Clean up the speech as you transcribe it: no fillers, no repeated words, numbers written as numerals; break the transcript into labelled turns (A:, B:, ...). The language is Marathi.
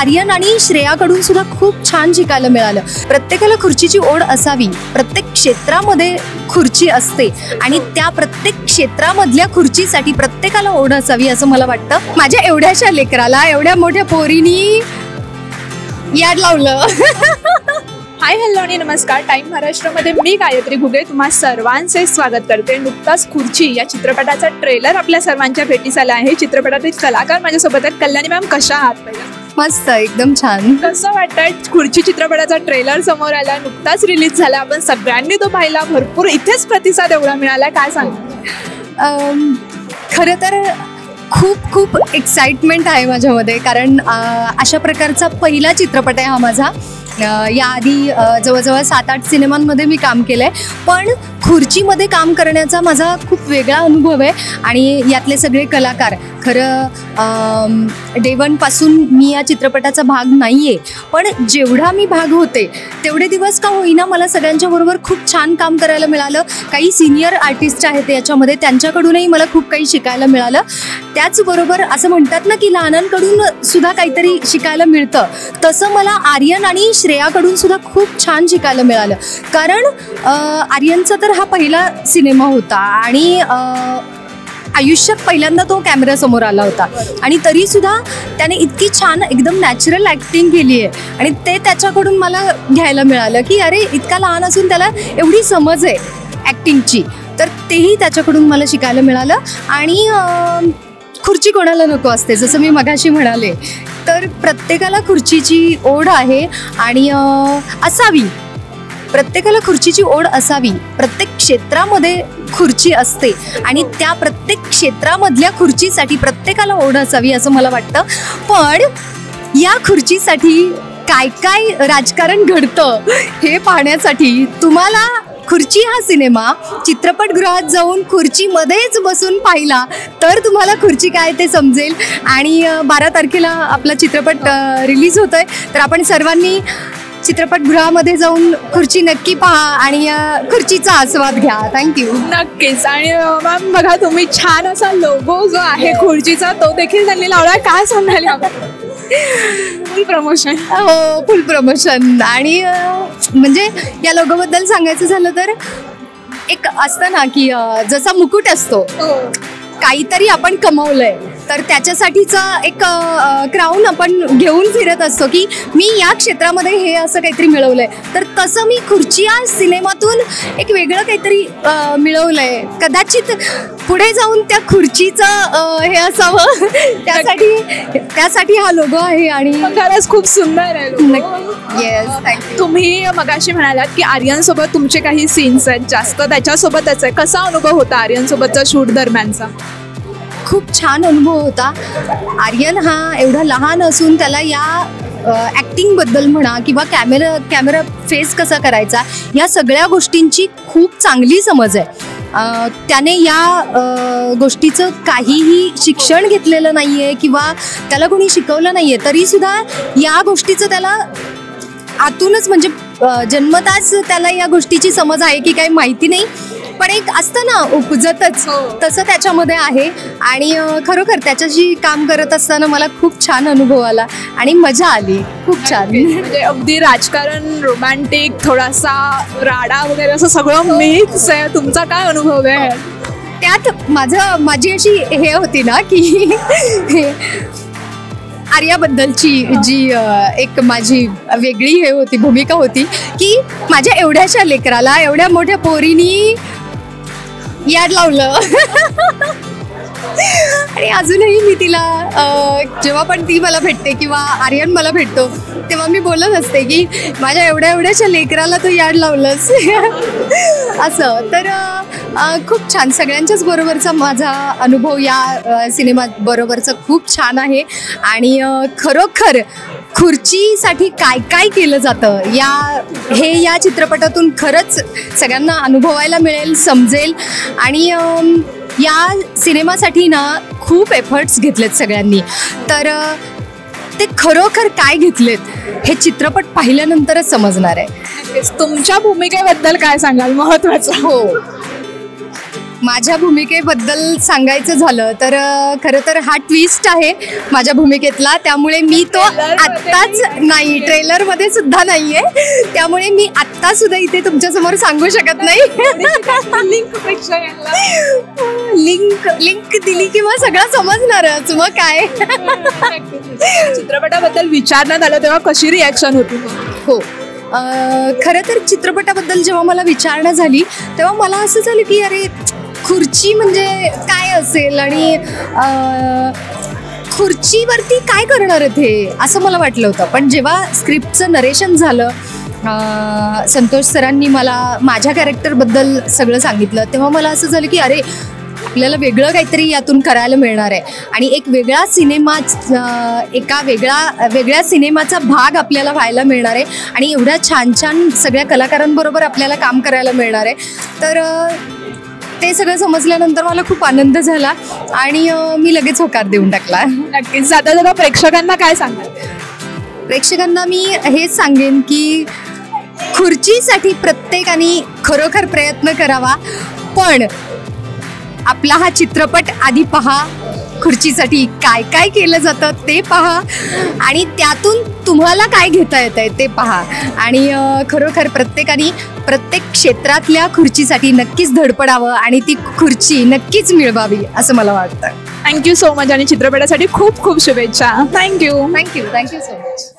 A: आर्यन आणि श्रेयाकडून सुद्धा खूप छान शिकायला मिळालं. प्रत्येकाला खुर्चीची ओढ असावी, प्रत्येक क्षेत्रामध्ये खुर्ची असते आणि त्या प्रत्येक क्षेत्रामधल्या खुर्चीसाठी प्रत्येकाला ओढ असावी असं मला वाटतं. माझ्या एवढ्याशा लेकराला एवढ्या मोठ्या पोरीनी याड लावलं.
B: हाय हॅलो आणि नमस्कार. टाइम महाराष्ट्रामध्ये मी गायत्री घुगे तुम्हा सर्वांचे स्वागत करते. नुकताच खुर्ची या चित्रपटाचा ट्रेलर आपल्या सर्वांच्या भेटीस आला आहे. चित्रपटातील कलाकार माझ्यासोबत आहेत. कल्याणी मॅम, कशा आहात? पहिला
A: मस्त, एकदम छान.
B: कसं वाटतंय? खुर्ची चित्रपटाचा ट्रेलर समोर आला, नुकताच रिलीज झाला, आपण सगळ्यांनी तो पाहिला, भरपूर इथेच प्रतिसाद एवढा मिळाला, काय सांगा?
A: खरं तर खूप एक्साइटमेंट आहे माझ्यामध्ये, कारण अशा प्रकारचा पहिला चित्रपट आहे हा माझा. याआधी जवळजवळ 7-8 सिनेमांमध्ये मी काम केलं आहे, पण खुर्चीमध्ये काम करण्याचा माझा खूप वेगळा अनुभव आहे. आणि यातले सगळे कलाकार, खरं डे वनपासून मी या चित्रपटाचा भाग नाही आहे, पण जेवढा मी भाग होते तेवढे दिवस का होईना मला सगळ्यांच्याबरोबर खूप छान काम करायला मिळालं. काही सिनियर आर्टिस्ट आहेत याच्यामध्ये, त्यांच्याकडूनही मला खूप काही शिकायला मिळालं. त्याचबरोबर असं म्हणतात ना की लहानांकडून सुद्धा काहीतरी शिकायला मिळतं, तसं मला आर्यन आणि श्रेयाकडून सुद्धा खूप छान शिकायला मिळालं. कारण आर्यनचा तर हा पहिला सिनेमा होता आणि आयुष्यात पहिल्यांदा तो कॅमेऱ्यासमोर आला होता, आणि तरीसुद्धा त्याने इतकी छान एकदम नॅचरल ॲक्टिंग केली आहे आणि ते त्याच्याकडून मला घ्यायला मिळालं की अरे इतका लहान असून त्याला एवढी समज आहे ॲक्टिंगची, तर तेही त्याच्याकडून मला शिकायला मिळालं. आणि खुर्ची कोणाला नको असते, जसं मी मगाशी म्हणाले, तर प्रत्येकाला खुर्चीची ओढ आहे आणि असावी. प्रत्येकाला खुर्चीची ओढ असावी, प्रत्येक क्षेत्रामध्ये खुर्ची असते आणि त्या प्रत्येक क्षेत्रामधल्या खुर्चीसाठी प्रत्येकाला ओढ असावी असं मला वाटतं. पण या खुर्चीसाठी काय काय राजकारण घडतं हे पाहण्यासाठी तुम्हाला खुर्ची हा सिनेमा चित्रपटगृहात जाऊन खुर्चीमध्येच बसून पाहिला तर तुम्हाला खुर्ची काय ते समजेल. आणि 12 तारखेला आपला चित्रपट रिलीज होतोय, तर आपण सर्वांनी चित्रपटगृहामध्ये जाऊन खुर्ची नक्की पहा आणि खुर्चीचा आस्वाद घ्या. थँक्यू.
B: नक्कीच. आणि मॅम बघा, तुम्ही छान असा लोगो जो आहे खुर्चीचा तो देखील त्यांनी लावला, काय सांगाल? Full promotion.
A: हो, फुल प्रमोशन. आणि म्हणजे या लोगोबद्दल सांगायचं झालं तर एक असतं ना की जसा मुकुट असतो, काहीतरी आपण कमवलंय तर त्याच्यासाठीचा एक क्राऊन आपण घेऊन फिरत असतो की मी या क्षेत्रामध्ये हे असं काहीतरी मिळवलंय, तर तसं मी खुर्ची या सिनेमातून एक वेगळं काहीतरी मिळवलंय. कदाचित पुढे जाऊन त्या खुर्चीचं हे असावं, त्यासाठी हा लोगो आहे. आणि
B: खरंच खूप सुंदर आहे.
A: Yes, thank you.
B: तुम्ही मगाशी म्हणालात की आर्यनसोबत तुमचे काही सीन्स आहेत जास्त, त्याच्यासोबतच आहे. कसा अनुभव होता आर्यनसोबतचा शूट दरम्यानचा?
A: खूप छान अनुभव होता. आर्यन हा एवढा लहान असून त्याला या ॲक्टिंगबद्दल म्हणा किंवा कॅमेरा फेस कसा करायचा या सगळ्या गोष्टींची खूप चांगली समज आहे. त्याने या गोष्टीचं काहीही शिक्षण घेतलेलं नाही आहे किंवा त्याला कोणी शिकवलं नाही आहे, तरीसुद्धा या गोष्टीचं त्याला आतूनच म्हणजे जन्मताच त्याला या गोष्टीची समज आहे की काही माहिती नाही, पण एक असतं ना उपजतच, तसं त्याच्यामध्ये आहे. आणि खरोखर त्याच्याशी काम करत असताना मला खूप छान अनुभव आला आणि मजा आली. खूप छान.
B: म्हणजे अगदी राजकारण, रोमॅन्टिक, थोडासा राडा वगैरे असं सगळं मिक्स आहे. तुमचा काय अनुभव आहे
A: त्यात? माझी अशी हे होती ना की आर्याबद्दलची जी एक माझी वेगळी हे होती, भूमिका होती की माझ्या एवढ्याशा लेकराला एवढ्या मोठ्या पोरीनी याड लावलं. आणि अजूनही मी तिला जेव्हा पण ती मला भेटते किंवा आर्यन मला भेटतो तेव्हा मी बोलत असते की माझ्या एवढ्याशा लेकराला तू याड लावलंस असं. तर खूप छान. सगळ्यांच्याच बरोबरचा माझा अनुभव या सिनेमाबरोबरचा खूप छान आहे. आणि खरोखर खुर्चीसाठी काय काय केलं जातं या चित्रपटातून खरंच सगळ्यांना अनुभवायला मिळेल, समजेल. आणि या सिनेमासाठी ना खूप एफर्ट्स घेतलेत सगळ्यांनी, तर ते खरोखर काय घेतलेत हे चित्रपट पाहिल्यानंतरच समजणार आहे.
B: तुमच्या भूमिकेबद्दल काय सांगाल महत्त्वाचं?
A: हो, माझ्या भूमिकेबद्दल सांगायचं झालं तर खरं तर हा ट्विस्ट आहे माझ्या भूमिकेतला, त्यामुळे मी तो आत्ताच नाही, ट्रेलरमध्ये सुद्धा नाही आहे, त्यामुळे मी आत्ता सुद्धा इथे तुमच्यासमोर सांगू शकत नाही. लिंक दिली की मग सगळं समजणारच, मग काय.
B: चित्रपटाबद्दल विचारण्यात आलं तेव्हा कशी रिॲक्शन होती?
A: हो, खरं तर चित्रपटाबद्दल जेव्हा मला विचारणा झाली तेव्हा मला असं झालं की अरे खुर्ची म्हणजे काय असेल आणि खुर्चीवरती काय करणार आहेत हे, असं मला वाटलं होतं. पण जेव्हा स्क्रिप्टचं नरेशन झालं, संतोष सरांनी मला माझ्या कॅरेक्टरबद्दल सगळं सांगितलं, तेव्हा मला असं झालं की अरे आपल्याला वेगळं काहीतरी यातून करायला मिळणार आहे आणि एक वेगळा सिनेमा, एका वेगळ्या सिनेमाचा भाग आपल्याला व्हायला मिळणार आहे आणि एवढ्या छान छान सगळ्या कलाकारांबरोबर आपल्याला काम करायला मिळणार आहे. तर ते सगळं समजल्यानंतर मला खूप आनंद झाला आणि मी लगेच होकार देऊन टाकला.
B: नक्कीच. जाता जाता प्रेक्षकांना काय सांगाल?
A: प्रेक्षकांना मी हेच सांगेन की खुर्चीसाठी प्रत्येकाने खरोखर प्रयत्न करावा, पण आपला हा चित्रपट आधी पहा, खुर्चीसाठी काय काय केलं जातं ते पहा आणि त्यातून तुम्हाला काय घेता येत आहे ते पहा आणि खरोखर प्रत्येकाने प्रत्येक क्षेत्रातल्या खुर्चीसाठी नक्कीच धडपडावं आणि ती खुर्ची नक्कीच मिळवावी असं मला वाटतं.
B: थँक्यू सो मच आणि चित्रपटासाठी खूप खूप शुभेच्छा. थँक्यू.
A: Thank you so much.